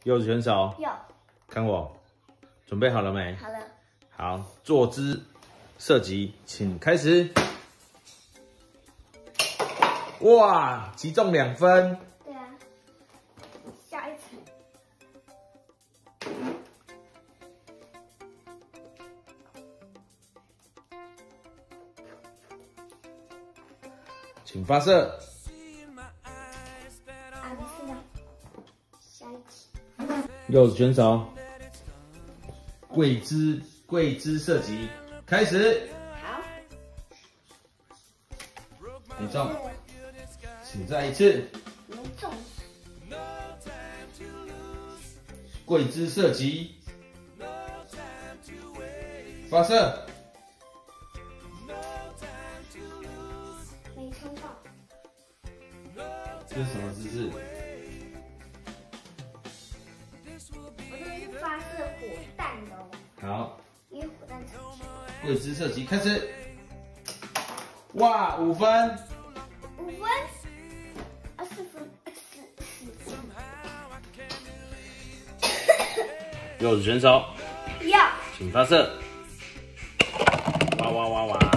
柚子选手， 有。 看我，准备好了没？ 好了。 好，坐姿射击，请开始。哇，击中2分。 对啊。下一层。 请发射。 啊，没事的。下一题。 柚子选手，跪姿射击，开始。 好。 你中，请再一次。 没中。 跪姿射击，发射。 没冲到。 这是什么姿势？ 我这个是发射火弹的哦。 好， 因为火弹超强。 跪姿射击，开始。哇，5分。 5分。4分。4分。 柚子选手， 要。 请发射。哇哇哇哇！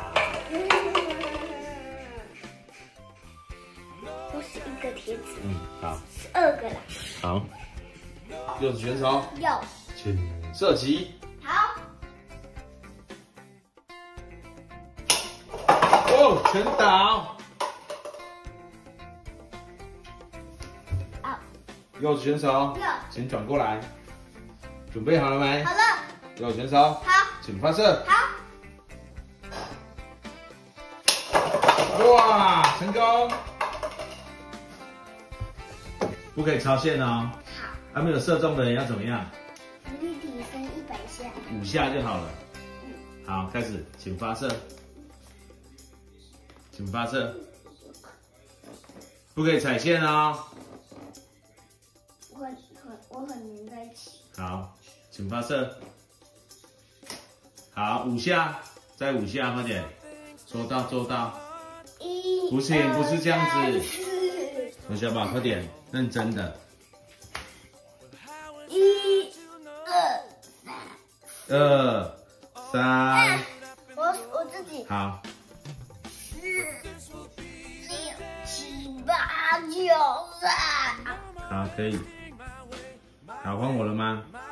不是1个贴纸。 好。 12个啦。 好。柚子选手， 要。 请射击。 好。 哦，全倒。柚子选手， 要。 请转过来。准备好了没？ 好了。 柚子选手， 好。 请发射。 好。 哇，成功！不可以超线哦。 好。 还没有射中的人要怎么样浮力提升100下。 ？5下就好了。好，开始，请发射。请发射。不可以踩线哦。 我很粘在一起。 好，请发射。好，5下，再5下，快点，做到。不行，不是这样子。小小宝，快点，认真的。 1、 2、3。 我自己。 好。 4、6、7、8、9、10。 好，可以。好，换我了吗？